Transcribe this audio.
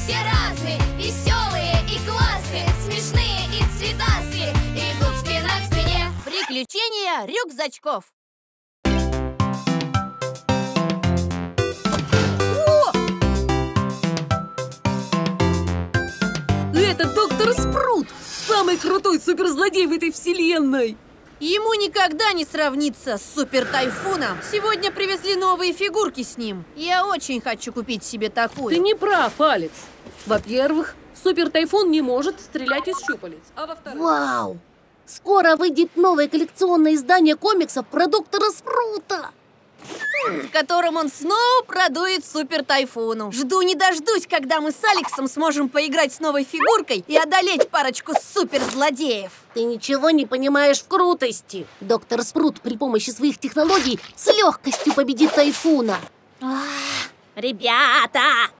Все разные, веселые и классные, смешные и цветастые, идут спина к спине. Приключения рюкзачков. Это доктор Спрут! Самый крутой суперзлодей в этой вселенной! Ему никогда не сравниться с Супер Тайфуном. Сегодня привезли новые фигурки с ним. Я очень хочу купить себе такую. Ты не прав, Алекс. Во-первых, Супер Тайфун не может стрелять из щупалец. А во-вторых... Вау! Скоро выйдет новое коллекционное издание комиксов про доктора Спрута. В котором он снова продует Супер Тайфуну. Жду не дождусь, когда мы с Алексом сможем поиграть с новой фигуркой и одолеть парочку суперзлодеев. Ты ничего не понимаешь в крутости. Доктор Спрут при помощи своих технологий с легкостью победит Тайфуна. Ребята,